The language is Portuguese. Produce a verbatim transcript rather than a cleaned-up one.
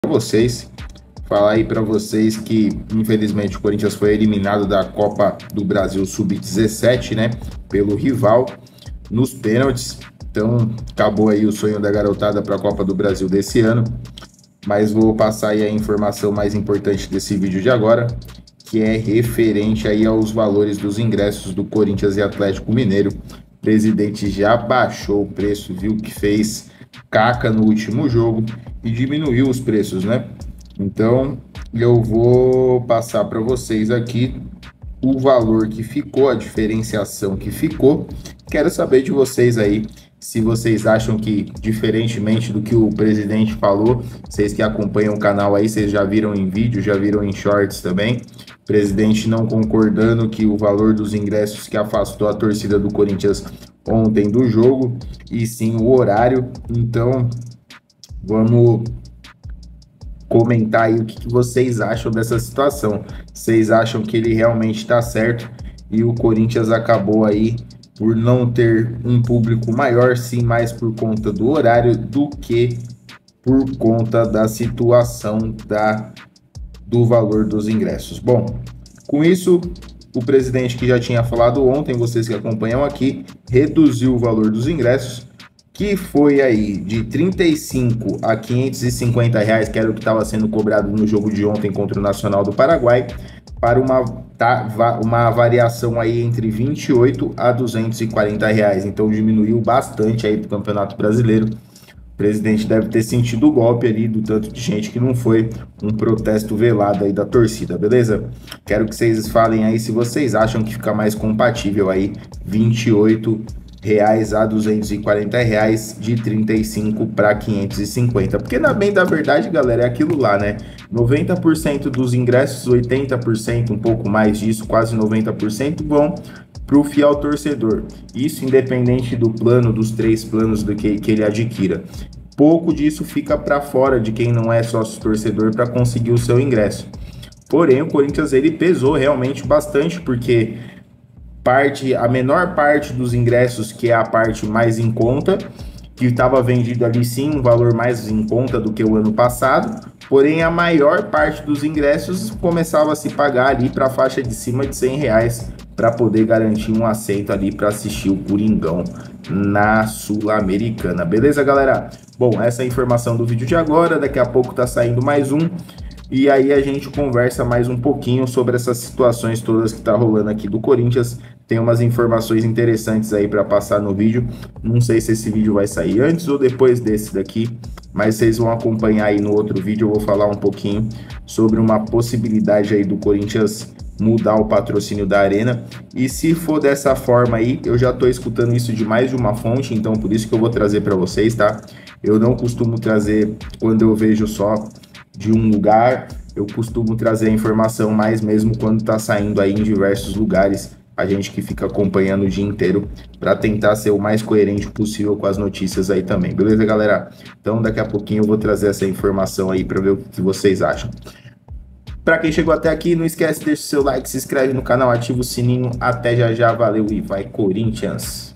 Vocês, falar aí para vocês que infelizmente o Corinthians foi eliminado da Copa do Brasil sub dezessete, né, pelo rival nos pênaltis. Então acabou aí o sonho da garotada para a Copa do Brasil desse ano. Mas vou passar aí a informação mais importante desse vídeo de agora, que é referente aí aos valores dos ingressos do Corinthians e Atlético Mineiro. O presidente já baixou o preço, viu que fez caca no último jogo e diminuiu os preços, né? Então eu vou passar para vocês aqui o valor que ficou, a diferenciação que ficou. Quero saber de vocês aí, se vocês acham que, diferentemente do que o presidente falou, vocês que acompanham o canal aí, vocês já viram em vídeo, já viram em shorts também, o presidente não concordando que o valor dos ingressos que afastou a torcida do Corinthians ontem do jogo, e sim o horário. Então vamos comentar aí o que vocês acham dessa situação. Vocês acham que ele realmente está certo e o Corinthians acabou aí por não ter um público maior, sim, mais por conta do horário do que por conta da situação da, do valor dos ingressos? Bom, com isso, o presidente, que já tinha falado ontem, vocês que acompanham aqui, reduziu o valor dos ingressos, que foi aí de trinta e cinco a quinhentos e cinquenta reais, que era o que estava sendo cobrado no jogo de ontem contra o Nacional do Paraguai, para uma, tá, uma variação aí entre vinte e oito a duzentos e quarenta reais. Então diminuiu bastante aí para o Campeonato Brasileiro. O presidente deve ter sentido o golpe ali do tanto de gente que não foi, um protesto velado aí da torcida, beleza? Quero que vocês falem aí se vocês acham que fica mais compatível aí vinte e oito reais a duzentos e quarenta reais, de trinta e cinco para quinhentos e cinquenta, porque na bem da verdade, galera, é aquilo lá, né? noventa por cento dos ingressos, oitenta por cento, um pouco mais disso, quase noventa por cento vão para o fiel torcedor. Isso independente do plano, dos três planos do que, que ele adquira. Pouco disso fica para fora de quem não é sócio torcedor para conseguir o seu ingresso. Porém, o Corinthians ele pesou realmente bastante, porque parte, a menor parte dos ingressos, que é a parte mais em conta, que estava vendido ali sim, um valor mais em conta do que o ano passado, porém a maior parte dos ingressos começava a se pagar ali para a faixa de cima de cem reais, para poder garantir um assento ali para assistir o Coringão na Sul-Americana. Beleza, galera? Bom, essa é a informação do vídeo de agora. Daqui a pouco tá saindo mais um, e aí a gente conversa mais um pouquinho sobre essas situações todas que tá rolando aqui do Corinthians. Tem umas informações interessantes aí para passar no vídeo. Não sei se esse vídeo vai sair antes ou depois desse daqui, mas vocês vão acompanhar aí no outro vídeo. Eu vou falar um pouquinho sobre uma possibilidade aí do Corinthians mudar o patrocínio da Arena. E se for dessa forma aí, eu já tô escutando isso de mais de uma fonte, então por isso que eu vou trazer para vocês, tá? Eu não costumo trazer quando eu vejo só de um lugar, eu costumo trazer a informação mais mesmo quando tá saindo aí em diversos lugares, a gente que fica acompanhando o dia inteiro, para tentar ser o mais coerente possível com as notícias aí também, beleza, galera? Então daqui a pouquinho eu vou trazer essa informação aí para ver o que vocês acham. Para quem chegou até aqui, não esquece, deixa o seu like, se inscreve no canal, ativa o sininho. Até já já, valeu e vai Corinthians!